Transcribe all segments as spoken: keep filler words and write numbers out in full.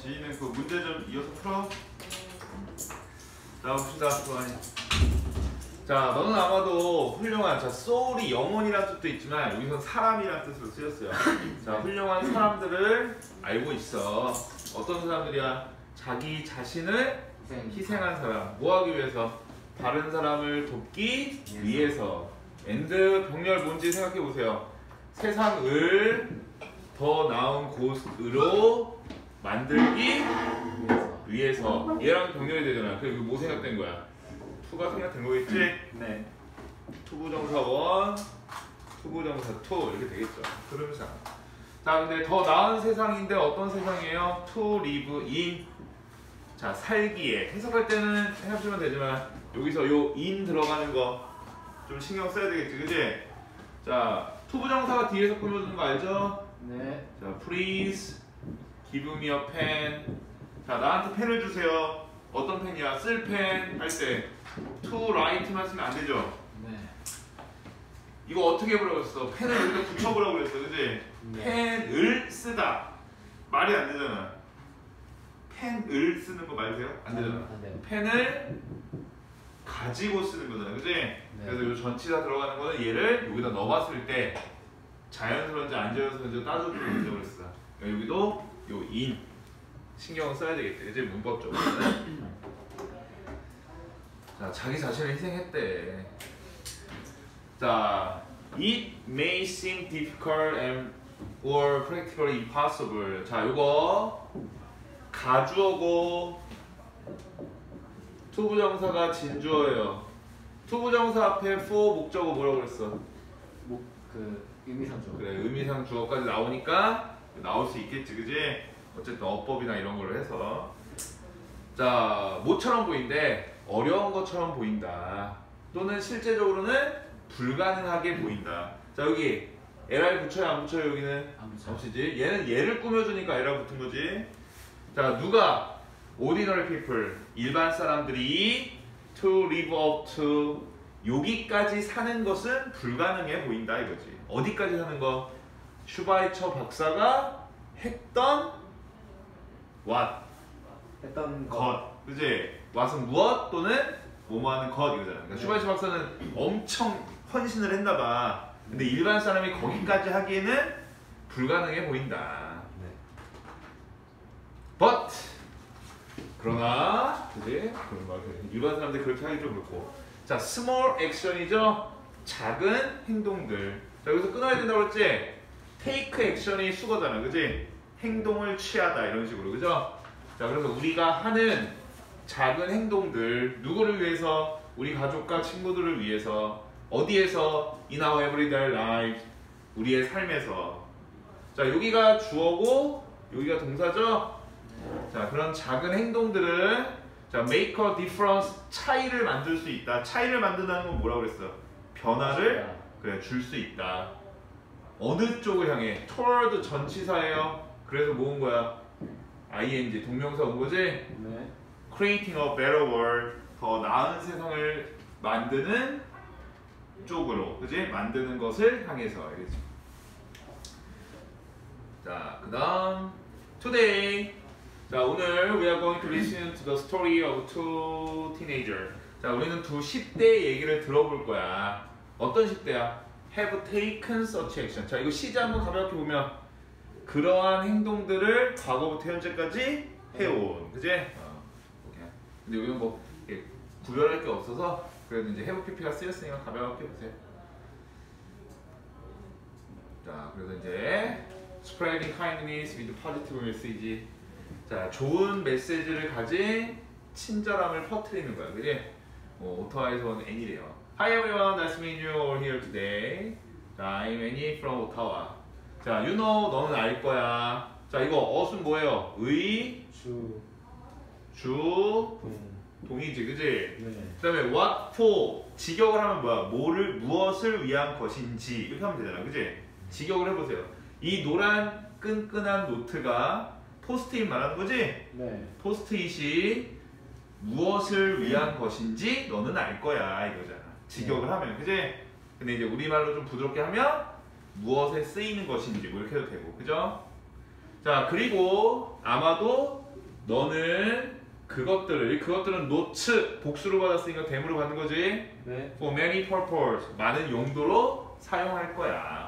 지희는 그 문제 좀 이어서 풀어. 자, 봅시다. 좋아해. 자, 너는 아마도 훌륭한, 자, soul이 영혼이라는 뜻도 있지만 여기서 사람이라는 뜻으로 쓰였어요. 자, 훌륭한 사람들을 알고 있어. 어떤 사람들이야? 자기 자신을 희생한 사람. 뭐 하기 위해서? 다른 사람을 돕기 위해서. 엔드 병렬 뭔지 생각해 보세요. 세상을 더 나은 곳으로 만들기 위해서. 얘랑 병렬이 되잖아. 그리고 뭐 생각된 거야? 투가 생각된 거겠지? 네. 투부정사 원, 투부정사 투 이렇게 되겠죠. 흐름상. 자, 근데 더 나은 세상인데 어떤 세상이에요? To live in. 자, 살기에. 해석할 때는 해석하시면 되지만 여기서 요 in 들어가는 거 좀 신경 써야 되겠지, 그지? 자, 투부정사가 뒤에서 꾸며주는 거 알죠? 네. 자, please give me a pen. 자, 나한테 펜을 주세요. 어떤 펜이야? 쓸 펜 할 때 to write만 쓰면 안 되죠? 네. 이거 어떻게 해보라고 했어? 펜을 여기다 붙여보라고 했어, 그지? 네. 펜을 쓰다. 말이 안 되잖아. 펜을 쓰는 거 말 돼요? 안 되잖아. 안 돼요. 펜을 가지고 쓰는 거잖아, 그지? 네. 그래서 이 전치사 들어가는 거는 얘를 여기다 넣어봤을 때 자연스러운지 안 자연스러운지 따져주는 문제를 했어. 여기도 요 in 신경을 써야 되겠지, 그지? 문법적으로. 자, 자기 자신을 희생했대. 자, it may seem difficult and or practically impossible. 자, 요거 가주어고 투부정사가 진주어예요. 투부정사 앞에 for 목적어 뭐라고 그랬어? 뭐 그 의미상 주어. 그래, 의미상 주어까지 나오니까 나올 수 있겠지, 그지? 어쨌든 어법이나 이런 걸로 해서. 자, 뭐처럼 보인대? 어려운 것처럼 보인다. 또는 실제적으로는 불가능하게 보인다. 자, 여기 에라이 붙여요, 안 붙여요? 여기는 안 붙여요. 안 붙이지? 얘는 얘를 꾸며주니까 에라 붙은 거지. 자, 누가? ordinary people, 일반 사람들이 to live up to 여기까지 사는 것은 불가능해 보인다 이거지. 어디까지 사는 거? 슈바이처 박사가 했던 what? 했던 것. 그지? what은 무엇 또는 뭐뭐 하는 것 이거잖아. 그러니까 네. 슈바이처 박사는 엄청 헌신을 했나 봐. 근데 일반 사람이 거기까지 하기에는 불가능해 보인다. 네. but 그러나 그지? 그러나 일반 사람들이 그렇게 하기 좀 그렇고. 자, small action이죠. 작은 행동들. 자, 여기서 끊어야 된다고 그랬지? take action이 수거잖아, 그지? 행동을 취하다 이런 식으로, 그죠? 자, 그래서 우리가 하는 작은 행동들 누구를 위해서? 우리 가족과 친구들을 위해서. 어디에서? in our everyday life. 우리의 삶에서. 자, 여기가 주어고 여기가 동사죠? 자, 그런 작은 행동들은 자, make a difference, 차이를 만들 수 있다. 차이를 만든다는 건 뭐라고 그랬어? 변화를 그래, 줄 수 있다. 어느 쪽을 향해? toward 전치사예요. 그래서 모은 거야. ing 동명사 온 거지? 네. creating a better world, 더 나은 세상을 만드는 쪽으로, 그지? 만드는 것을 향해서, 알겠지? 자, 그 다음 today. 자, 오늘 we are going to listen to the story of two teenagers. 자, 우리는 두 십 대 얘기를 들어볼 거야. 어떤 십 대야? have taken such action. 자, 이거 시제 한번 가볍게 보면 그러한 행동들을 과거부터 현재까지 해온, 그지? 어, 오케이. 근데 여기는 뭐 이렇게 구별할 게 없어서 그래도 이제 have pp가 쓰였으니까 가볍게 보세요. 자, 그래서 이제 spreading kindness with positive message. 자, 좋은 메시지를 가진 친절함을 퍼뜨리는 거야, 그지? 뭐, 오타와에서 온 애니래요. Hi everyone, nice to meet you all here today. 자, I'm Annie from Ottawa. 자, you know, 너는 알 거야. 자, 이거 어순 뭐예요? 의, 주. 주, 동. 동이지, 그지? 네. 그 다음에 what for, 직역을 하면 뭐야? 뭐를, 무엇을 위한 것인지 이렇게 하면 되잖아, 그지? 직역을 해보세요. 이 노란 끈끈한 노트가 포스트잇 말하는 거지? 네. 포스트잇이 무엇을 위한 것인지 너는 알 거야 이거잖아. 직역을 네. 하면, 그지? 근데 이제 우리말로 좀 부드럽게 하면 무엇에 쓰이는 것인지 뭐 이렇게 해도 되고, 그죠? 자, 그리고 아마도 너는 그것들을 그것들은 노츠 복수로 받았으니까 대무로 받는 거지. 네. For many purpose 많은 용도로 사용할 거야.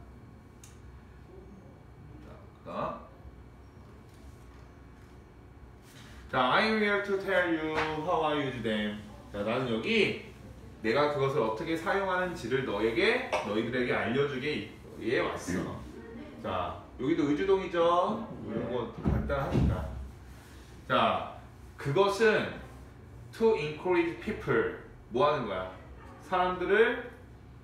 자, 자, I'm here to tell you how I use them. 자, 나는 여기 내가 그것을 어떻게 사용하는지를 너에게 너희들에게 알려주기 위해 왔어. 자, 여기도 의주동이죠. 이런 거 간단하니까. 자, 그것은 to encourage people 뭐 하는 거야? 사람들을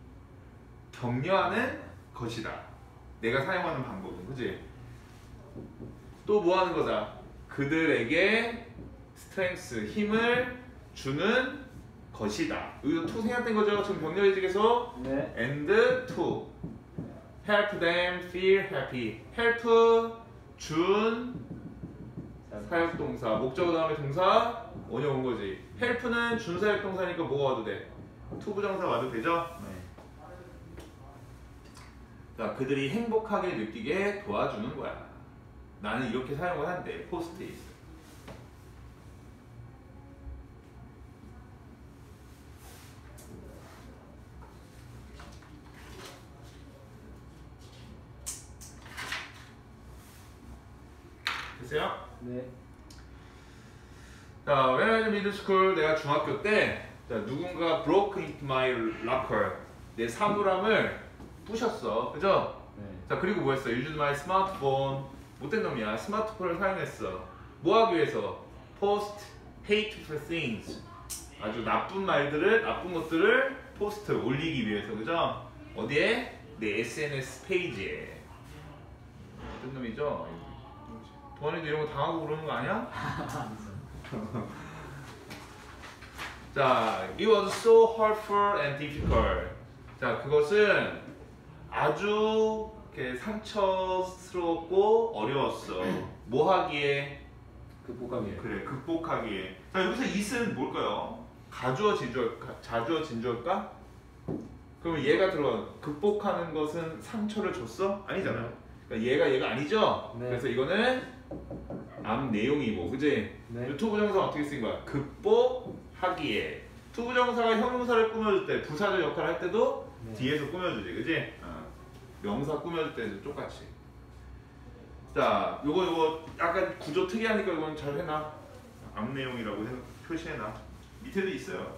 격려하는 것이다. 내가 사용하는 방법은, 그지? 또 뭐 하는 거다? 그들에게 스트렝스, 힘을 주는 것이다. 여기서 to 생략된 거죠? 지금 병렬의직에서 네. and to help them feel happy. help 준 사역동사 목적어 다음에 동사 원형 온 거지. help는 준 사역동사니까 뭐가 와도 돼? to 부정사 와도 되죠? 네. 자, 그들이 행복하게 느끼게 도와주는 거야. 나는 이렇게 사용을 한대. 포스트잇. 됐어요? 네. 자, when I was in middle school, 내가 중학교 때 자, 누군가 broke into my locker. 내 사물함을 부셨어. 그죠? 네. 자, 그리고 뭐 했어? used my smartphone. 못된 놈이야. 스마트폰을 사용했어. 뭐 하기 위해서? post hateful things. 아주 나쁜 말들을, 나쁜 것들을 포스트 올리기 위해서. 그죠? 어디에? 내 에스엔에스 페이지에. 어떤 놈이죠? 도안이도 이런 거 당하고 그러는 거 아니야? 자, it was so hurtful and difficult. 자, 그것은 아주 이렇게 상처스럽고 어려웠어. 뭐 하기에? 극복하기. 그래, 극복하기에. 자, 여기서 it은 뭘까요? 가주어 진주어, 자주어 진주어일까? 그러면 얘가 들어가. 극복하는 것은 상처를 줬어? 아니잖아. 그러니까 얘가 얘가 아니죠? 네. 그래서 이거는 앞 내용이고, 그지? 네. 투부정사 어떻게 쓰인 거야? 극복하기에. 투부정사가 형용사를 꾸며줄 때, 부사적 역할을 할 때도 네. 뒤에서 꾸며주지, 그지? 어. 명사 꾸며줄 때도 똑같이. 자, 요거 요거 약간 구조 특이하니까 이건 잘 해놔. 앞 내용이라고 해, 표시해놔. 밑에도 있어요.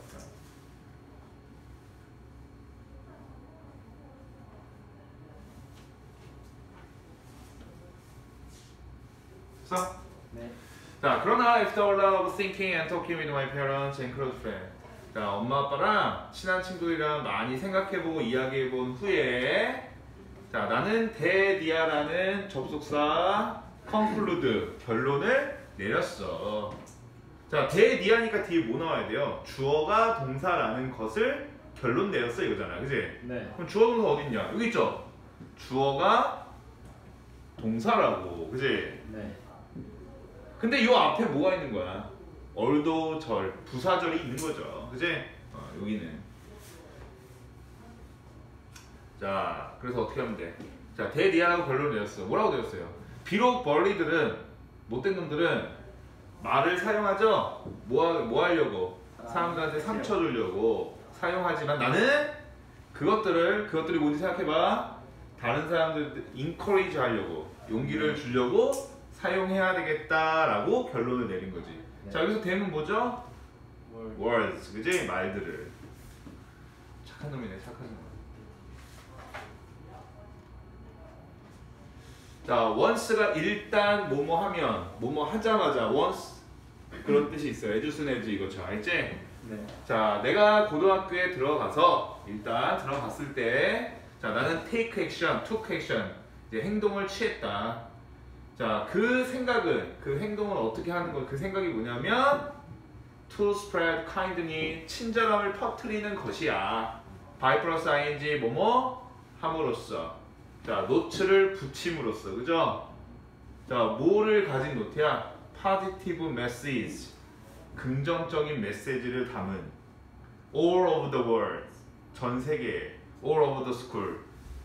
됐어? 네. 자, 그러나 after a lot of thinking and talking with my parents and close friends. 자, 엄마 아빠랑 친한 친구들이랑 많이 생각해보고 이야기해본 후에 자, 나는 대디아라는 접속사 conclude 결론을 내렸어. 자, 대디아니까 뒤에 뭐 나와야 돼요? 주어가 동사라는 것을 결론 내렸어 이거잖아, 그지? 네. 그럼 주어 동사 어디 있냐? 여기 있죠? 주어가 동사라고, 그지? 네. 근데 요 앞에 뭐가 있는 거야? 얼도 절, 부사절이 있는 거죠. 그지? 어, 여기는. 자, 그래서 어떻게 하면 돼? 자, 대디아라고 결론을 내렸어. 뭐라고 내렸어요? 비록 벌리들은, 못된 놈들은 말을 사용하죠? 뭐, 하, 뭐 하려고? 사람들한테 상처 주려고 사용하지만 나는 그것들을, 그것들이 뭔지 생각해봐. 다른 사람들 encourage 하려고, 용기를 주려고 사용해야 되겠다라고 결론을 내린 거지. 네. 자, 여기서 대는 뭐죠? 뭘. words, 그지? 말들을. 착한 놈이네, 착한 놈. 자, once가 일단 뭐뭐 하면, 뭐뭐 하자마자 once 그런 뜻이 있어요. as soon as 이거죠, 알지? 네. 자, 내가 고등학교에 들어가서 일단 들어갔을 때, 자, 나는 take action, took action, 이제 행동을 취했다. 자, 그 생각은, 그 행동을 어떻게 하는 거, 그 생각이 뭐냐면 to spread kindly, 친절함을 퍼뜨리는 것이야. by plus ing, 뭐뭐 함으로써. 자, 노트를 붙임으로써, 그죠? 자, 뭐를 가진 노트야? positive message, 긍정적인 메시지를 담은 all over the world, 전 세계, all over the school,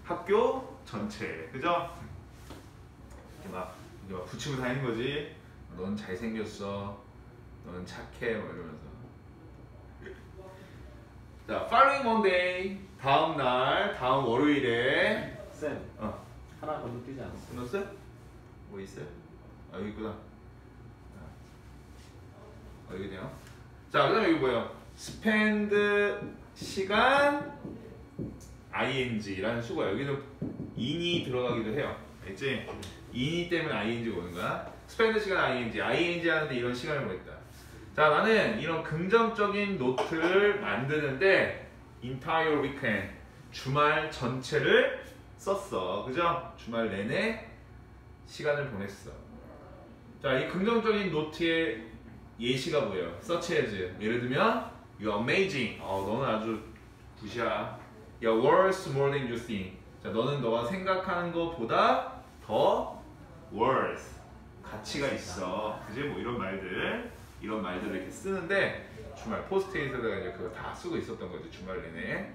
학교 전체, 그죠? 이렇게 막, 이렇게 막 붙이고 다니는 거지. 넌 잘생겼어. 넌 착해. 뭐 이러면서. 자, following Monday. 다음 날, 다음 월요일에. 쌤 어, 하나 건너뛰지 않았어. 끝났어요? 뭐 있어요? 아, 여기 있구나. 어, 여기 있네요. 자, 그 다음에 여기 뭐예요? spend 시간 ing라는 수가 여기는 in이 들어가기도 해요. 알지? in이 때문에 ing가 오는 거야. spend 시간 ing, ing 하는데 이런 시간을 보냈다. 자, 나는 이런 긍정적인 노트를 만드는데 entire weekend, 주말 전체를 썼어. 그죠? 주말 내내 시간을 보냈어. 자, 이 긍정적인 노트의 예시가 뭐예요? such as, 예를 들면 you're amazing, 어, 너는 아주 굿이야. You're worth more than you think. 자, 너는 너가 생각하는 것보다 더 worth, 가치가 있어. 그지? 뭐 이런 말들, 이런 말들을 이렇게 쓰는데 주말 포스트잇에다가 이제 그거 다 쓰고 있었던 거지, 주말 내내.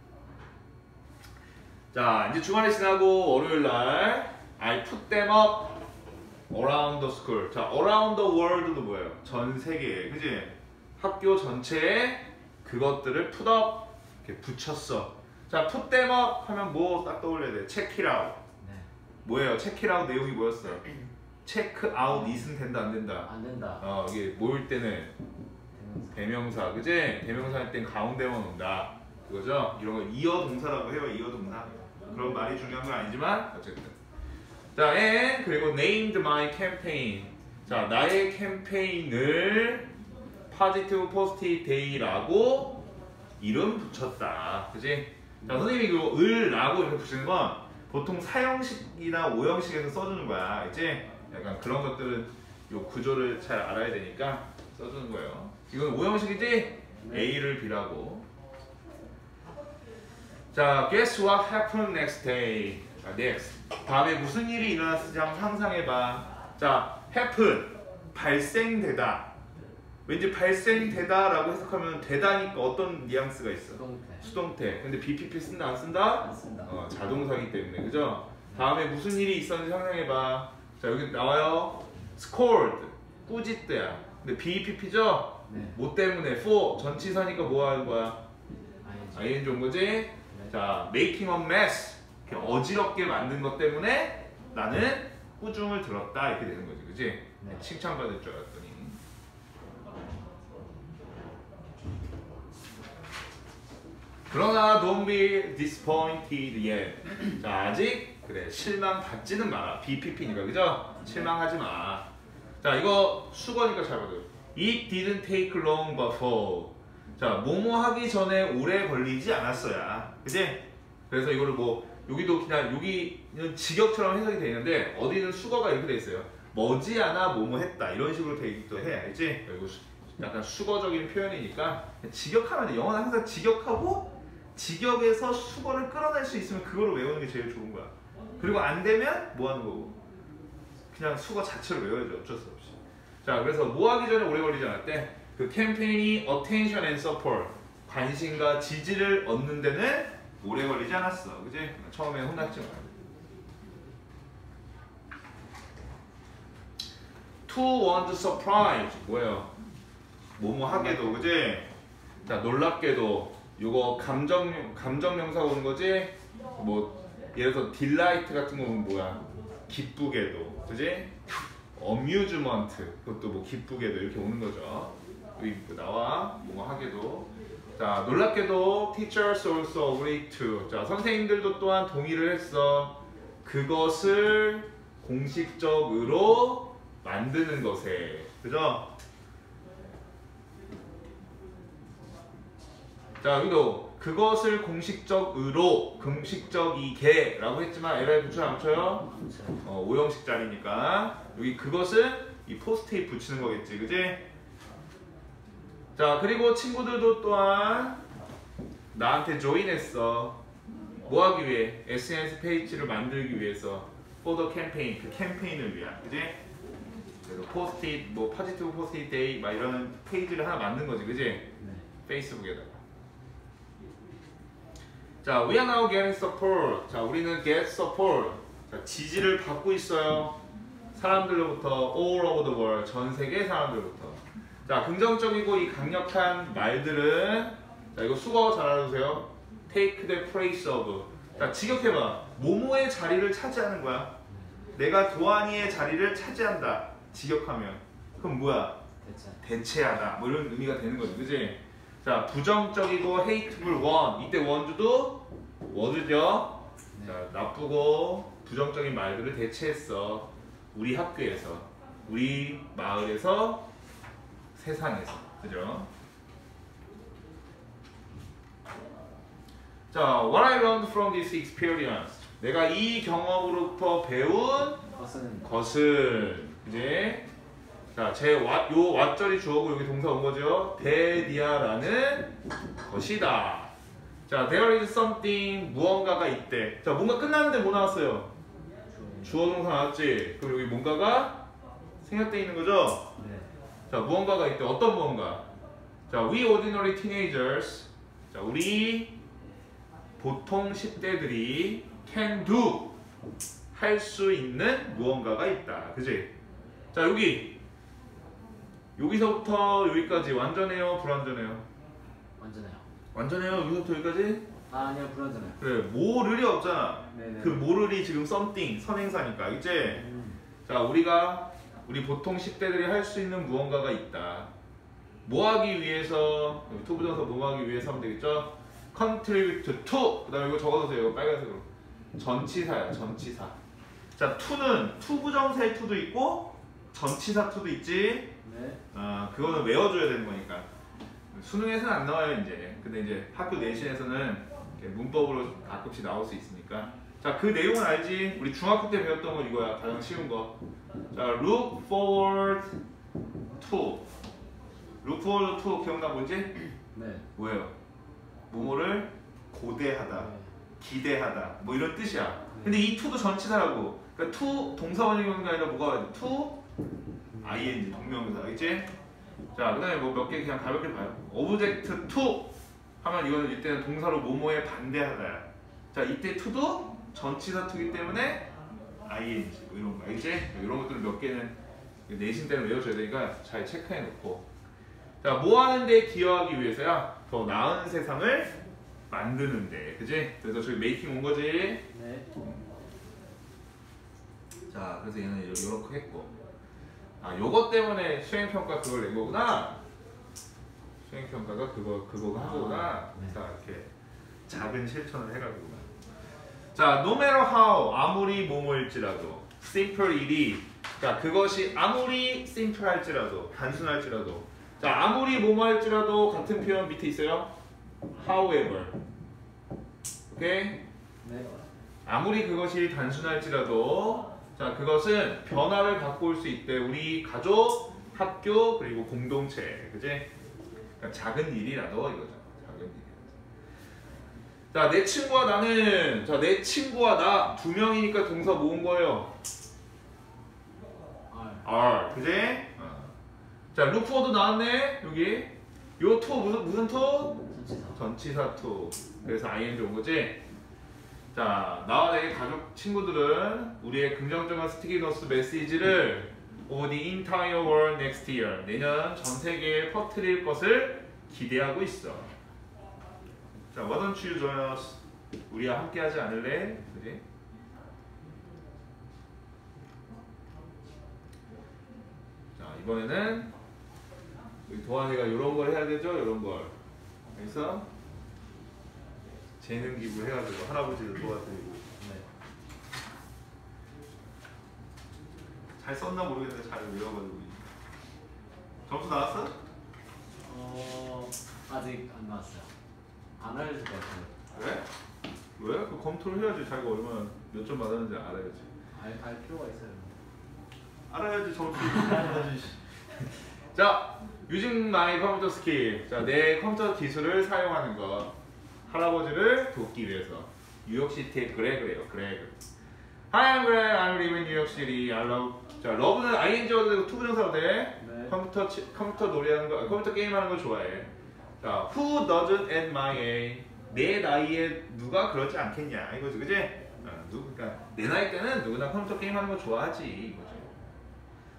자, 이제 주말이 지나고 월요일 날 I put them up around the school. 자, around the world도 뭐예요? 전 세계, 그지? 학교 전체에 그것들을 put up 이렇게 붙였어. 자, put them up 하면 뭐 딱 떠올려야 돼? check it out. 네. 뭐예요? check it out 내용이 뭐였어? check out it은 된다 안 된다? 안 된다. 어, 이게 모일 때는 대명사, 그지? 대명사 할 땐 가운데만 온다. 그거죠? 이런 거 이어 동사라고 해요. 이어 동사. 그런 말이 중요한 건 아니지만 어쨌든. 자, and 그리고 named my campaign. 자, 나의 캠페인을 positive post-it day라고 이름 붙였다. 그지? 자, 선생님이 그 을라고 이렇게 붙이는 건 보통 사형식이나 오형식에서 써주는 거야. 이제 약간 그런 것들은 요 구조를 잘 알아야 되니까 써주는 거예요. 이건 오형식이지? A를 B라고. 자, guess what happened next day? 자, next. 다음에 무슨 일이 일어났을지 한번 상상해봐. 자, happen. 발생되다. 왠지 발생되다라고 해석하면 되다니까 어떤 뉘앙스가 있어? 수동태. 수동태. 근데 비피피 쓴다 안 쓴다? 안 쓴다. 어, 자동사기 때문에. 그죠? 다음에 무슨 일이 있었는지 상상해봐. 자, 여기 나와요. scored. 꾸짖대야. 근데 비피피죠? 네. 뭐 때문에? for. 전치사니까 뭐 하는 거야? 아이엔지. ing 온 거지? 자, making a mess. 이렇게 어지럽게 만든 것 때문에 나는 꾸중을 들었다. 이렇게 되는 거지. 그지? 네. 칭찬받을 줄 알았더니. 그러나 don't be disappointed yet. 자, 아직 그래 실망받지는 마라. 비피피니까 그죠? 실망하지 마. 자, 이거 수거니까 잘 봐요. It didn't take long before. 자, 뭐뭐 하기 전에 오래 걸리지 않았어야. 그지? 그래서 이거를 뭐 여기도 그냥 여기는 직역처럼 해석이 돼 있는데 어디는 수거가 이렇게 돼 있어요. 머지않아 뭐뭐 했다 이런 식으로 돼 있기도 해. 알지? 그리고 약간 수거적인 표현이니까 직역하면 돼. 영어는 항상 직역하고 직역에서 수거를 끌어낼 수 있으면 그거를 외우는 게 제일 좋은 거야. 그리고 안 되면 뭐 하는 거고? 그냥 수거 자체로 외워야죠. 어쩔 수 없이. 자, 그래서 뭐 하기 전에 오래 걸리지 않았대? 그 캠페인이 attention and support, 관심과 지지를 얻는 데는 오래 걸리지 않았어. 그지? 처음에 혼났지 마. to want surprise 뭐예요? 뭐뭐 하게도, 그지? 자, 놀랍게도 요거 감정 감정명사 오는 거지? 뭐 예를 들어서 delight 같은 거 보면 뭐야? 기쁘게도, 그지? amusement 그것도 뭐 기쁘게도 이렇게 오는 거죠. 여기 나와 뭐뭐 하게도. 자, 놀랍게도 teachers also agreed to. 자, 선생님들도 또한 동의를 했어. 그것을 공식적으로 만드는 것에. 그죠? 자, 여기도 그것을 공식적으로, 공식적이게 라고 했지만 에라이 붙여요 안 붙여요? 어, 오형식 자리니까 여기 그것은 이 포스트잇 붙이는 거겠지, 그지? 자, 그리고 친구들도 또한 나한테 조인했어. 뭐 하기 위해? 에스엔에스 페이지를 만들기 위해서. for the campaign, 그 캠페인을 위한, 그지? 그래서 포스트잇, 뭐 포지티브 포스트잇 데이 막 이런 페이지를 하나 만든 거지, 그지? 네. 페이스북에다가. 자, we are now getting support. 자, 우리는 get support. 자, 지지를 받고 있어요. 사람들로부터 all over the world, 전 세계 사람들로부터. 자, 긍정적이고 이 강력한 말들은 자, 이거 수거 잘 알아두세요. take the place of. 자, 직역해봐. 모모의 자리를 차지하는 거야. 내가 도안이의 자리를 차지한다. 직역하면. 그럼 뭐야? 대체. 대체하다. 뭐 이런 의미가 되는 거지. 그지? 자, 부정적이고 hateful one. 이때 원주도 워드죠. 네. 자, 나쁘고 부정적인 말들을 대체했어. 우리 학교에서, 우리 마을에서, 세상에서. 그죠? 자, what I learned from this experience. 내가 이 경험으로부터 배운 것은 것은 이제 자, 제 와, 요 왓절이 주어고 여기 동사 온 거죠. 대디아라는 것이다. 자, there is something 무언가가 있대. 자, 뭔가 끝났는데 뭐 나왔어요? 주어 동사 나왔지. 그럼 여기 뭔가가 생략돼 있는 거죠. 네. 자, 무언가가 있대. 어떤 무언가? 자, we ordinary teenagers. 자, 우리 보통 십 대들이 can do 할 수 있는 무언가가 있다. 그지? 자, 여기 여기서부터 여기까지 완전해요? 불완전해요? 완전해요. 완전해요? 여기서부터 여기까지? 아 아니요 불완전해요. 그래, 모를이 없잖아. 네네. 그 모를이 지금 something, 선행사니까. 알겠지? 음. 자, 우리가 우리 보통 십 대들이 할 수 있는 무언가가 있다. 뭐 하기 위해서, 여기 to 부정사 뭐 하기 위해서 하면 되겠죠? contribute to. 그 다음에 이거 적어두세요. 이거 빨간색으로. 전치사야, 전치사. 자, to는 to 부정사의 to도 있고 전치사 to도 있지. 네. 아, 그거는 외워줘야 되는 거니까. 수능에서는 안 나와요, 이제. 근데 이제 학교 내신에서는 이렇게 문법으로 가끔씩 나올 수 있으니까. 자, 그 내용은 알지? 우리 중학교 때 배웠던 거 이거야. 가장 쉬운 거. 자, look forward to. look forward to 기억나 뭔지? 네. 뭐예요? 뭐뭐를 고대하다, 네. 기대하다, 뭐 이런 뜻이야. 근데 이 to도 전치사라고. 그러니까 to 동사원이 오는 게 아니라 뭐가 와야 돼? to ing 동명사, 알겠지? 자, 그 다음에 뭐 몇 개 그냥 가볍게 봐요. object to 하면 이거는 이때는 동사로 뭐뭐에 반대하다야. 자, 이때 to도 전치사 to이기 때문에 ing 뭐 이런 거, 알겠지? 이런 것들 몇 개는 내신 때는 외워줘야 되니까 잘 체크해 놓고. 자, 뭐 하는데 기여하기 위해서야? 더 나은 세상을 만드는데, 그지? 그래서 저기 메이킹 온 거지? 네. 자, 그래서 얘는 요렇게 했고. 아, 요것 때문에 수행평가 그걸 낸 거구나. 수행평가가 그거, 그거 한 거구나. 아, 네. 자, 이렇게 작은 실천을 해가지고. 자, no matter how, 아무리 뭐뭐일지라도, simple 일이, 자, 그것이 아무리 simple 할지라도, 단순할지라도, 자, 아무리 뭐뭐 할지라도 같은 표현 밑에 있어요. however. 오케이? 네. 아무리 그것이 단순할지라도 자, 그것은 변화를 갖고 올 수 있대. 우리 가족, 학교, 그리고 공동체. 그지? 그러니까 작은 일이라도 이거죠. 작은 일이라도. 자, 내 친구와 나는 자, 내 친구와 나 두 명이니까 동사 모은 거예요. R. R. 그지? 어. 자, look for도 나왔네. 여기. 요 to 무슨 무슨 to? 전치사. 전치사 to. 그래서 ing 온 거지? 자, 나와 내 가족 친구들은 우리의 긍정적인 스티기너스 메시지를 over the entire world next year, 내년 전 세계에 퍼뜨릴 것을 기대하고 있어. 자, why don't you join us? 우리와 함께 하지 않을래? 그지? 자, 이번에는 우리 도환이가 이런 걸 해야 되죠? 이런 걸. 그래서 재능 기부 해가지고 할아버지를 도와드리고. 네. 잘 썼나 모르겠는데 잘 외워가지고. 점수 나왔어? 어 아직 안 나왔어요. 안 알려줄 것 같아요. 왜? 왜? 그 검토를 해야지. 자기가 얼마나 몇 점 받았는지 알아야지. 알, 알 필요가 있어요. 알아야지 점수. 자, using my computer skill. 자, 내 컴퓨터 기술을 사용하는 것. 할아버지를 돕기 위해서. 뉴욕시티의 그레그래요. 그레그. Hi, I'm Greg. I'm living in New York City. I love. 자, love는 ing어도 되고 to 부정사도 돼. 네. 컴퓨터 치, 컴퓨터 놀이하는 거, 컴퓨터 게임하는 걸 좋아해. 자, who doesn't at my age? 내 나이에 누가 그러지 않겠냐 이거지, 그지? 어, 누, 그러니까 내 나이 때는 누구나 컴퓨터 게임하는 거 좋아하지 이거죠.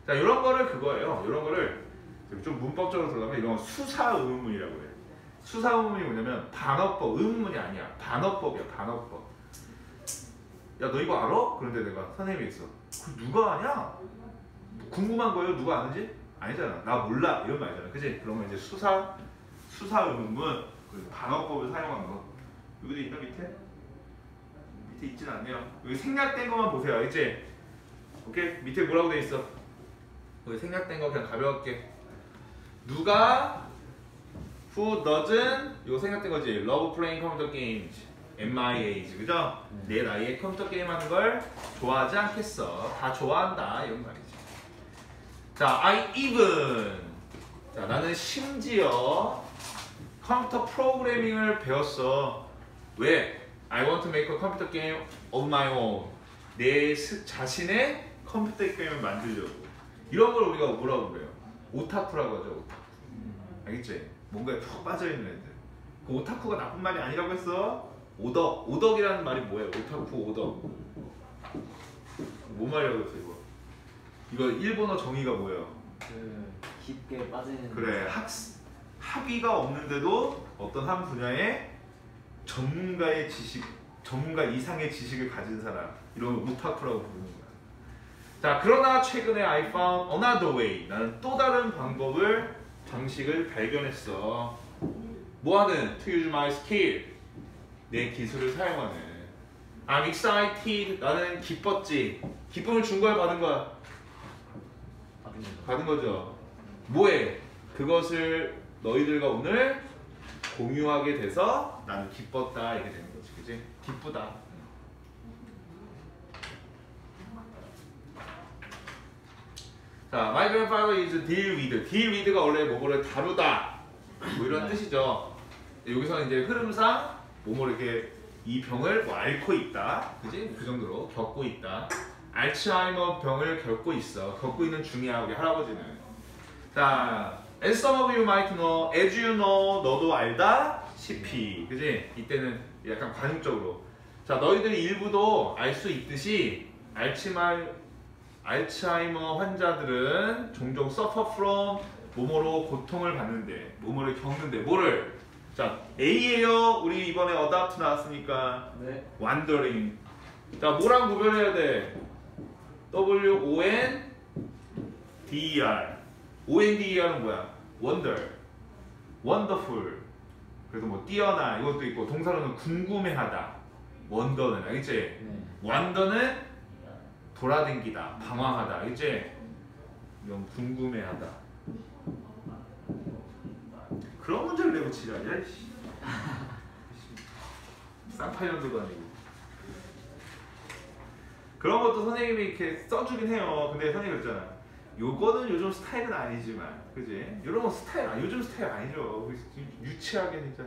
자, 이런 거를 그거예요. 이런 거를 좀 문법적으로 들어가면 이런 건 수사 의문문이라고 해요. 수사 의문문이 뭐냐면 반어법, 의문문이 아니야. 반어법이야, 반어법. 야, 너 이거 알아? 그런데 내가 선생님이 있어. 그 누가 아냐? 궁금한 거예요? 누가 아는지? 아니잖아. 나 몰라. 이런 말이잖아. 그지? 그러면 이제 수사, 수사 의문문, 그리고 반어법을 사용하는 거. 여기도 있나 밑에? 밑에 있진 않네요. 여기 생략된 것만 보세요. 알겠지? 오케이? 밑에 뭐라고 돼 있어? 여기 생략된 거 그냥 가볍게. 누가 who doesn't 이거 생략된 거지. love playing computer games. at my age. 그죠? 네. 내 나이에 컴퓨터 게임 하는 걸 좋아하지 않겠어. 다 좋아한다. 이런 말이지. 자, I even. 자, 나는 심지어 컴퓨터 프로그래밍을 배웠어. 왜? I want to make a computer game of my own. 내 스, 자신의 컴퓨터 게임을 만들려고. 이런 걸 우리가 뭐라고 그래요? 오타쿠라고 하죠. 오타쿠. 알겠지? 뭔가에 푹 빠져있는 애들. 그 오타쿠가 나쁜 말이 아니라고 했어. 오덕. 오덕이라는 말이 뭐예요? 오타쿠 오덕. 뭐 말이라고 했어 이거? 이거 일본어 정의가 뭐예요? 그 깊게 빠지는. 그래. 학, 학위가 없는데도 어떤 한 분야에 전문가의 지식, 전문가 이상의 지식을 가진 사람. 이런 걸 오타쿠라고 부르는 거야. 자, 그러나 최근에 I found another way. 나는 또 다른 방법을, 방식을 발견했어. 뭐하는? To use my skill. 내 기술을 사용하는. I'm excited. 나는 기뻤지. 기쁨을 준 거야, 받은 거야? 받은 거죠. 받은 거죠. 뭐해? 그것을 너희들과 오늘 공유하게 돼서 나는 기뻤다. 이렇게 되는 거지. 그치? 기쁘다. 자, my grandfather is deal with. deal with가 원래 뭐뭐를 다루다. 뭐 이런 네. 뜻이죠. 여기서는 이제 흐름상 뭐뭐 이렇게 이 병을 뭐 앓고 있다. 그지? 그 정도로 겪고 있다. 알츠하이머 병을 겪고 있어. 겪고 있는 중이야, 우리 할아버지는. 자, as some of you might know, as you know, 너도 알다시피. 그지? 이때는 약간 관용적으로. 자, 너희들이 일부도 알 수 있듯이 알츠마이 알츠하이머 환자들은 종종 suffer from 뭐뭐로 고통을 받는데, 뭐뭐를 겪는데, 뭐를? 자, A예요. 우리 이번에 어답트 나왔으니까 네. wandering. 자, 뭐랑 구별해야 돼? W O N D E R. O N D E R은 뭐야? wonder, wonderful. 그래서 뭐 뛰어나 이것도 있고, 동사로는 궁금해하다. wonder는 알겠지? 네. wander는 돌아댕기다, 방황하다, 알겠지? 이건 궁금해하다. 그런 문제를 내고 지랄이야. 쌍팔년도도 아니고. 그런 것도 선생님이 이렇게 써주긴 해요. 근데 선생님이 그랬잖아. 요거는 요즘 스타일은 아니지만, 그지? 이런 건 스타일, 아, 요즘 스타일 아니죠. 유치하게 진짜.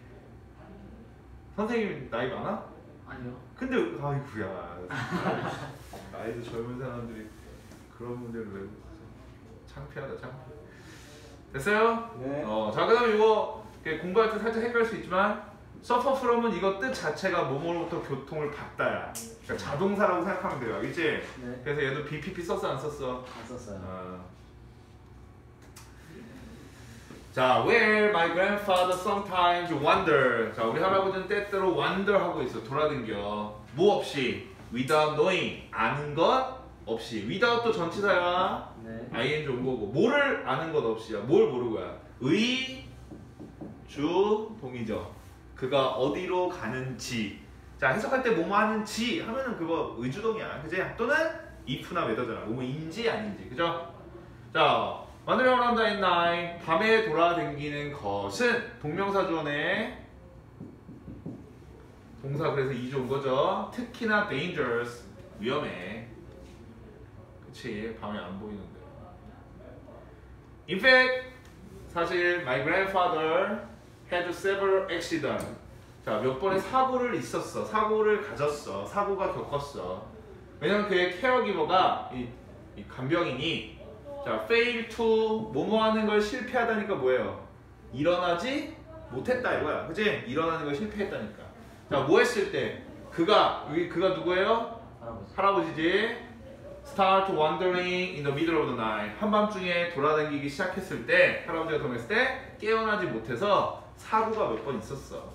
선생님 나이 많아? 아니요. 근데 아이구야. 나이도 젊은 사람들이 그런 문제를 내고 있어. 창피하다, 창피. 됐어요? 네. 어, 자, 그다음에 이거 공부할 때 살짝 헷갈릴 수 있지만, suffer from은 이거 뜻 자체가 뭐뭐로부터 교통을 받다야. 그러니까 자동사라고 생각하면 돼요, 알겠지? 네. 그래서 얘도 비 피 피 썼어, 안 썼어? 안 썼어요. 어. 자, where my grandfather sometimes wonder. 자, 우리 할아버지는 때때로 wonder 하고 있어, 돌아댕겨. 뭐 없이? without knowing. 아는 것 없이. without도 전치사야. 네. 아이엔지 온 거고. 뭐를 아는 것 없이야. 뭘 모르고야. 의, 주, 동이죠. 그가 어디로 가는지. 자, 해석할 때 뭐뭐 하는지 하면은 그거 의주동이야. 그지? 또는 if나 whether잖아. 뭐뭐인지 아닌지. 그죠? 자, Wandering around at night. 밤에 돌아다니는 것은 동명사 주어네. 동사 그래서 이주 온 거죠. 특히나 dangerous. 위험해. 그치? 밤에 안 보이는데. In fact, 사실 my grandfather had several accidents. 자, 몇 번의 사고를 있었어. 사고를 가졌어. 사고가 겪었어. 왜냐면 그의 케어기버가 이, 이 간병인이 자, fail to 뭐뭐 하는 걸 실패하다니까 뭐예요? 일어나지 못했다 이거야. 그치? 일어나는 걸 실패했다니까. 자, 뭐 했을 때? 그가, 여기 그가 누구예요? 할아버지. 할아버지지. start wandering in the middle of the night. 한밤중에 돌아다니기 시작했을 때, 할아버지가 돌아다녔을 때 깨어나지 못해서 사고가 몇 번 있었어.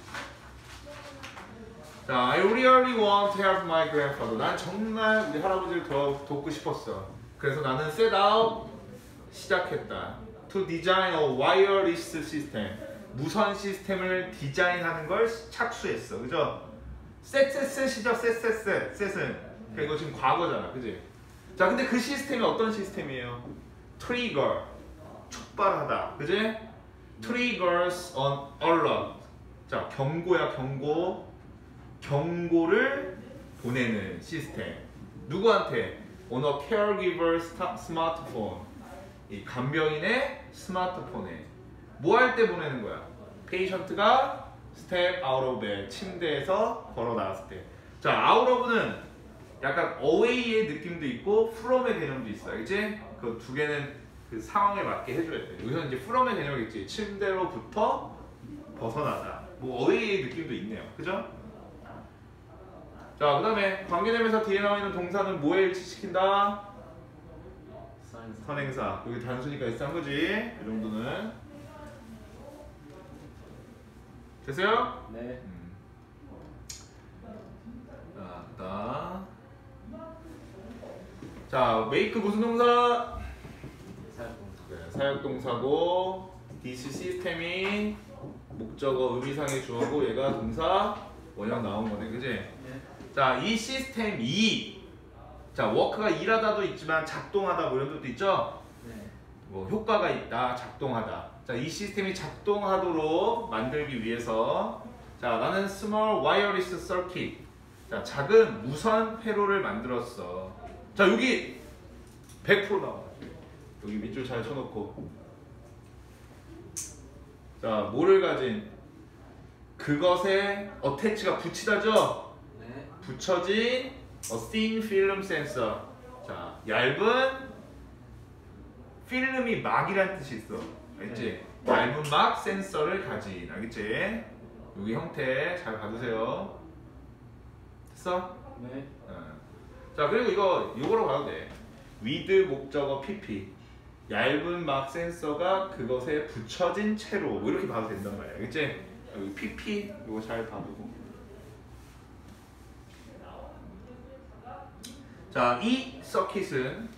자, I really want to help my grandfather. 난 정말 우리 할아버지를 더 돕고 싶었어. 그래서 나는 set out 시작했다. To design a wireless system. 무선 시스템을 디자인하는 걸 착수했어. 그죠? 셋셋셋이죠. 셋셋셋. 셋은. 그러니까 이거 지금 과거잖아. 그지? 자, 근데 그 시스템이 어떤 시스템이에요? Trigger. 촉발하다. 그지? Triggers on alert. 자, 경고야, 경고. 경고를 보내는 시스템. 누구한테? On a caregiver smartphone. 이 간병인의 스마트폰에 뭐 할 때 보내는 거야? 페이션트가 step out of bed, 침대에서 걸어 나왔을 때. 자, out of는 약간 away의 느낌도 있고 from의 개념도 있어. 알겠지? 그 두 개는 그 상황에 맞게 해줘야 돼. 여기서 이제 from의 개념이겠지. 침대로부터 벗어나다. 뭐 away의 느낌도 있네요. 그죠? 자, 그 다음에 관계대명사 뒤에 나와 있는 동사는 뭐에 일치시킨다? 선행사. 여기 단수니까 일치한 거지. 이 정도는. 됐어요? 네. 음. 자, 그다음. 자, make 무슨 동사? 사역동사. 네, 사역동사고 this 시스템이 목적어 의미상의 주어고 얘가 동사 원형 나온 거네. 그지? 네. 자, 이 시스템이 자, 워크가 일하다도 있지만 작동하다 뭐 이런 것도 있죠? 네. 뭐 효과가 있다, 작동하다. 자, 이 시스템이 작동하도록 만들기 위해서 자, 나는 small wireless circuit. 자, 작은 무선 회로를 만들었어. 자, 여기 백 퍼센트 나와. 여기 밑줄 잘 쳐놓고. 자, 뭐를 가진? 그것에 어태치가 붙이다죠? 네. 붙여진 a thin film sensor. 자, 얇은 필름이 막이라는 뜻이 있어. 알겠지? 네. 얇은 막 센서를 가진. 알겠지? 여기 형태 잘 봐주세요. 됐어? 네. 어. 자, 그리고 이거 요거로 가도 돼. with 목적어 pp. 얇은 막 센서가 그것에 붙여진 채로 뭐 이렇게 봐도 된단 말이야. 알겠지? 여기 pp 이거 잘 봐두고. 자, 이 서킷은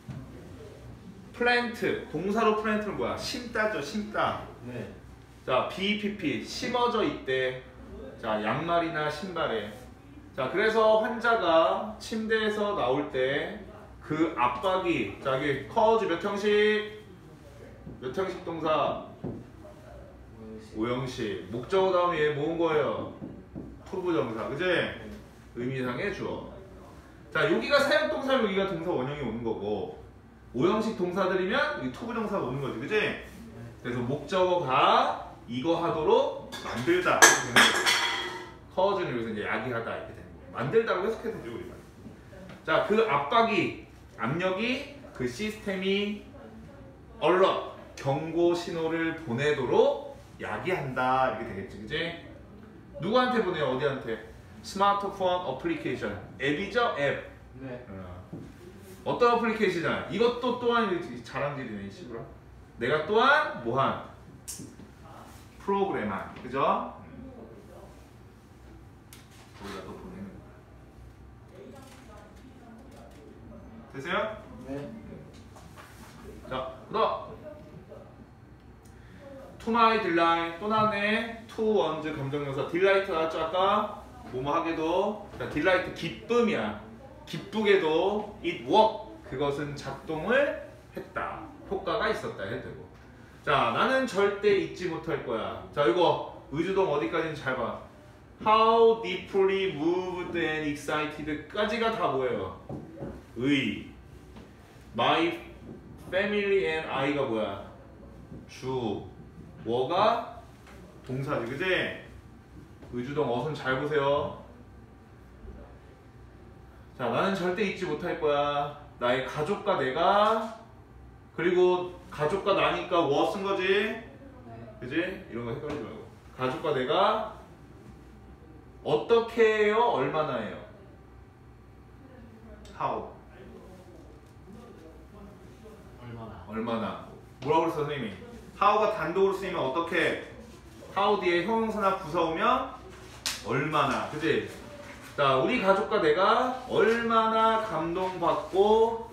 플랜트, 동사로 플랜트는 뭐야? 심다죠, 심다. 네. 자, 비피피, 심어져 있대. 자, 양말이나 신발에. 자, 그래서 환자가 침대에서 나올 때 그 압박이, 자, 여기 cause 몇 형식? 몇 형식 동사? 오형식. 목적어 다음에 얘 모은 거예요. 투부정사, 그지? 의미상의 주어. 자, 여기가 사역동사면 여기가 동사 원형이 오는 거고, 오형식 동사들이면 여기 투부정사가 오는 거지, 그지? 그래서 목적어가 이거 하도록 만들다. cause는 여기서 이제 야기하다 이렇게 되는 거예요. 만들다고 해석해도 되죠, 우리가. 자, 그 압박이, 압력이 그 시스템이 alert, 경고 신호를 보내도록 야기한다 이렇게 되겠지, 그지? 누구한테 보내요? 어디한테? 스마트폰 어플리케이션. 앱이죠? 앱. 네. 어. 어떤 어플리케이션이야? 이것도 또한 자랑질이네, 이 식으로. 내가 또한 뭐한? 프로그램한. 그죠? 우리가 또 보내는 거야. 됐어요? 네. 자, 그다음 to my delight. 또 나네. to 원즈 감정명사. delight 나왔죠 아까? 뭐뭐 하게도. 자, delight 기쁨이야. 기쁘게도 it work. 그것은 작동을 했다. 효과가 있었다 해도 되고. 자, 나는 절대 잊지 못할 거야. 자, 이거 의주동 어디까지인지 잘 봐. How deeply moved and excited까지가 다 뭐예요? 의. My family and I가 뭐야? 주. 뭐가 동사지, 그지? 의주동 어순 잘 보세요. 자, 나는 절대 잊지 못할 거야. 나의 가족과 내가. 그리고 가족과 나니까 뭐 쓴 거지? 네. 그지? 이런 거 헷갈리지 말고. 가족과 내가 어떻게 해요? 얼마나 해요? How? 얼마나. 뭐라고 그랬어 선생님이? how가 단독으로 쓰이면 어떻게? how 뒤에 형용사나 부사 오면 얼마나. 그지? 자, 우리 가족과 내가 얼마나 감동받고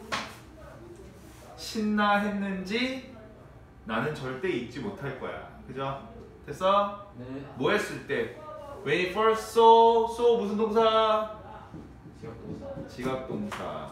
신나했는지 나는 절대 잊지 못할 거야. 그죠? 됐어? 네. 뭐 했을 때? When he first saw, saw 무슨 동사? 지역동사. 지각동사.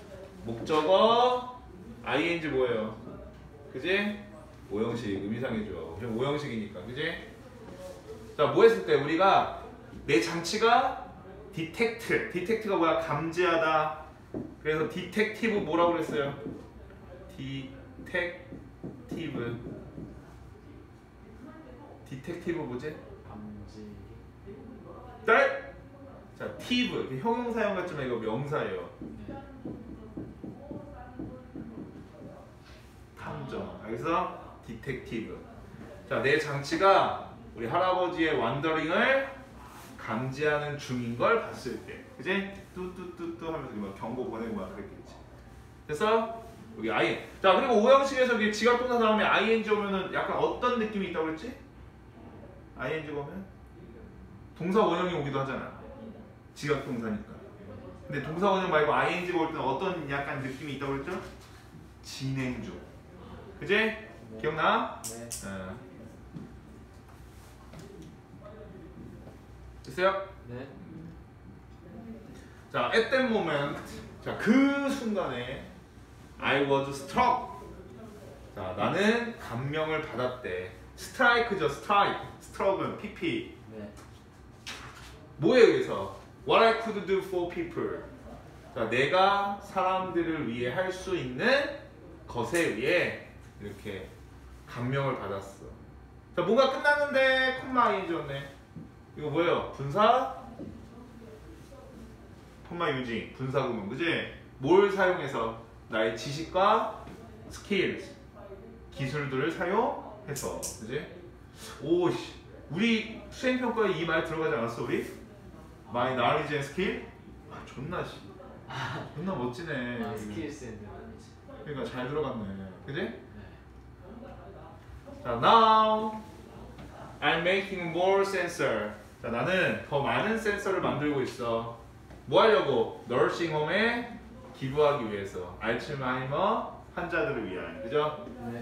목적어 ing 뭐예요? 그지? 오형식 의미상이죠. 그냥 오형식이니까. 그지? 자, 뭐 했을 때 우리가 내 장치가 detect. detect가 뭐야? 감지하다. 그래서 detective 뭐라고 그랬어요? detective. detective 뭐지? 감지. 딸? 자, tive. 형용사형 같지만 이거 명사예요. 네. 탐정. 그래서 detective. 자, 내 장치가 우리 할아버지의 완더링을 감지하는 중인 걸 봤을 때, 그지? 뚜뚜뚜뚜 하면서 막 경고 보내고 막 그랬겠지. 됐어? 여기 I. 자, 그리고 오형식에서 여기 지각동사 다음에 ing 오면은 약간 어떤 느낌이 있다고 그랬지? ing 오면 동사 원형이 오기도 하잖아. 지각동사니까. 근데 동사 원형 말고 ing가 올 때는 어떤 약간 느낌이 있다고 그랬죠? 진행 중. 그지? 네. 기억나? 네. 어. 됐어요? 네. 자, at that moment. 자, 그 순간에 I was struck. 자, 나는 감명을 받았대. strike죠, strike. struck은 pp. 네. 뭐예요, 여기서? What I could do for people. 자, 내가 사람들을 위해 할 수 있는 것에 의해 이렇게 감명을 받았어. 자, 뭔가 끝났는데 콤마 ing였네. 이거 뭐예요? 분사? 콤마 유지, 분사 구문, 그지? 뭘 사용해서? 나의 지식과 skills, 기술들을 사용해서, 그지? 오씨, 우리 수행평가에 이 말 들어가지 않았어, 우리? My knowledge and skill? 아, 존나 씨, 존나 멋지네. 아, 스킬스인데 아니지. 그러니까 잘 들어갔네, 그지? 네. 자, now I'm making more sensor. 자, 나는 더 많은 센서를 만들고 있어. 뭐 하려고? 너싱홈에 기부하기 위해서. 알츠하이머 환자들을 위한. 그죠? 네.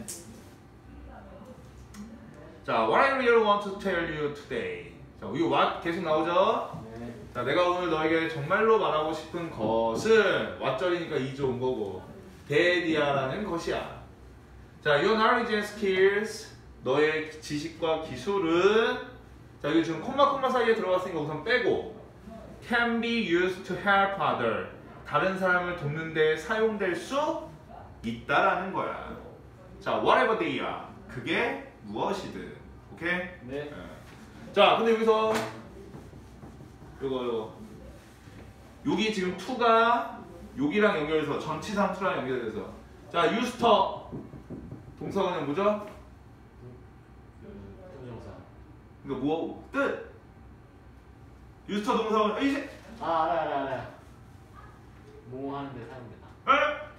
자, what I really want to tell you today. 자, 이 what 계속 나오죠? 네. 자, 내가 오늘 너에게 정말로 말하고 싶은 것은 왓절이니까 이조 온 거고 데디아라는 것이야. 자, your knowledge and skills. 너의 지식과 기술은 자, 여기 지금 콤마 콤마 사이에 들어갔으니까 우선 빼고 can be used to help other. 다른 사람을 돕는 데 사용될 수 있다라는 거야. 자, whatever they are. 그게 무엇이든. 오케이? 네. 어. 자, 근데 여기서 요거 요거 여기 지금 to가 여기랑 연결해서 전치사 to랑 연결돼서 자, 유스터 동사원은 뭐죠? 부정사. 이거 뭐 뜻? 유스터 동사원 이제 아, 알아, 알아, 알아. 뭐 하는데 사용되다. 에?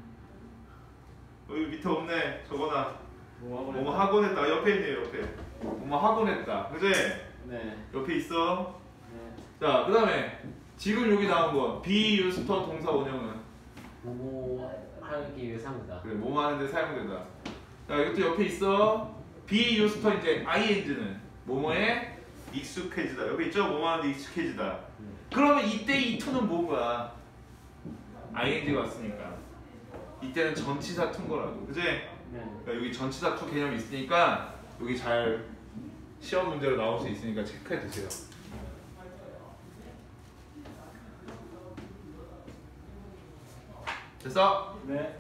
여기 밑에 없네. 저거나 뭐 하고 뭐뭐 하곤 했다. 옆에 있네, 옆에. 뭐뭐 하곤 했다. 그지? 네. 옆에 있어. 네. 자, 그 다음에 지금 여기 나온 거 비유스터 동사 원형은 뭐 하기 위해 사용되다. 그래, 뭐 하는데 사용된다. 자, 이것도 옆에 있어. 비유스터 이제 ing는 뭐뭐에 익숙해지다. 여기 있죠? 뭐 하는데 익숙해지다. 네. 그러면 이때 이 to는 뭔 거야? ing가 왔으니까. 이때는 전치사 to인 거라고. 그지? 네. 그러니까 여기 전치사 to 개념이 있으니까 여기 잘 시험 문제로 나올 수 있으니까 체크해 두세요. 됐어? 네.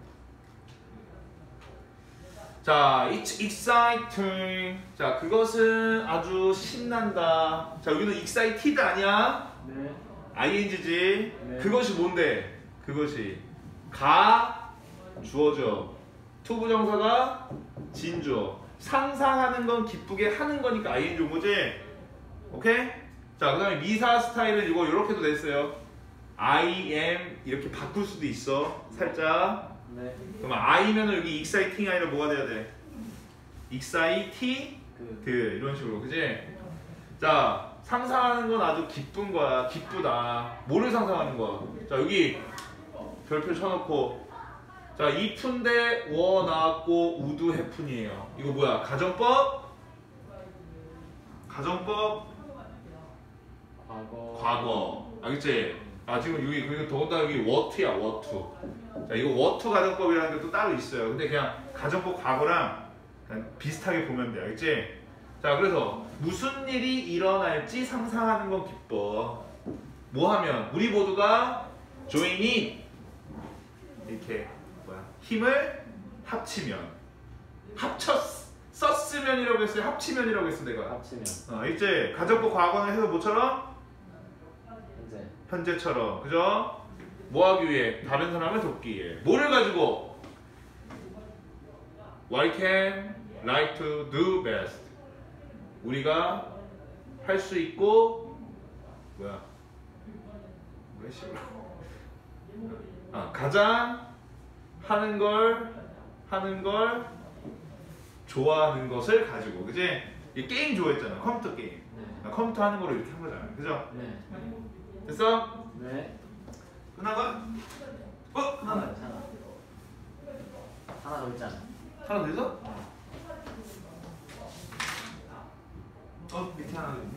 자, it's exciting. 자, 그것은 아주 신난다. 자, 여기는 excited 아니야? 네. ing지. 네. 그것이 뭔데? 그것이 가 주어져. to 부정사가 진주어. 상상하는 건 기쁘게 하는 거니까 ing 온 거지? 오케이? 자, 그 다음에 미사 스타일은 이거 이렇게도 됐어요. I am 이렇게 바꿀 수도 있어. 살짝. 네. 그러면 I면은 여기 exciting 아니라 뭐가 돼야 돼? excited 그. 이런 식으로, 그지? 자, 상상하는 건 아주 기쁜 거야. 기쁘다. 뭐를 상상하는 거야? 자, 여기 별표 쳐놓고, 자, if인데 워 나왔고 우드 해픈이에요. 이거 뭐야? 가정법? 가정법? 과거. 과거. 알겠지? 아, 지금 여기 그리고 더군다나 여기 what야, what. 자, 이거 what 가정법이라는 게 또 따로 있어요. 근데 그냥 가정법 과거랑 그냥 비슷하게 보면 돼. 알겠지? 자, 그래서 무슨 일이 일어날지 상상하는 건 기뻐. 뭐 하면? 우리 모두가 join이 이렇게 뭐야? 힘을 합치면. 합쳤 썼으면이라고 했어요. 합치면이라고 했어 내가. 합치면. 어, 이제 가정법 과거는 해서 뭐처럼? 현재. 현재처럼. 그죠? 뭐 하기 위해? 다른 사람을 돕기 위해. 뭐를 가지고? I can like to do best. 우리가 할 수 있고 뭐야? 왜 싫어? 아, 가장 하는 걸 하는 걸 좋아하는 것을 가지고, 그지? 이 게임 좋아했잖아. 컴퓨터 게임. 네. 아, 컴퓨터 하는 거로 이렇게 한 거잖아. 그죠? 네. 됐어? 네. 끝나가? 어? 하나 하나. 하나 더 있잖아. 하나 더 있어? 어, 밑에 하나 더 있네.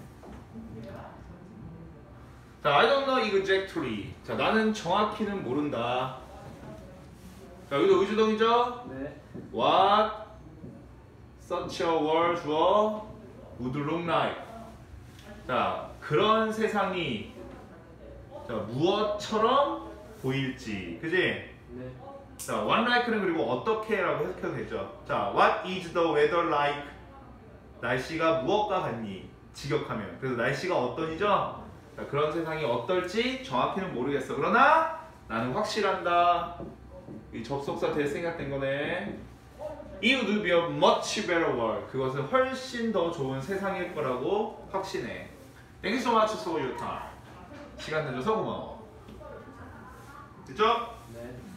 자, I don't know exactly. 자, 나는 정확히는 모른다. 자, 여기도 의주동이죠? 네. What such a world 주어 would look like. 자, 그런 세상이 자, 무엇처럼 보일지. 그지? 네. 자, what like는 그리고 어떻게라고 해석해도 되죠. 자, what is the weather like? 날씨가 무엇과 같니? 직역하면. 그래서 날씨가 어떤이죠? 자, 그런 세상이 어떨지 정확히는 모르겠어. 그러나 나는 확실한다. 이 접속사 될 생각된 거네. It would be a much better world. 그것은 훨씬 더 좋은 세상일 거라고 확신해. Thank you so much for your time. 시간 내줘서 고마워. 됐죠? 네.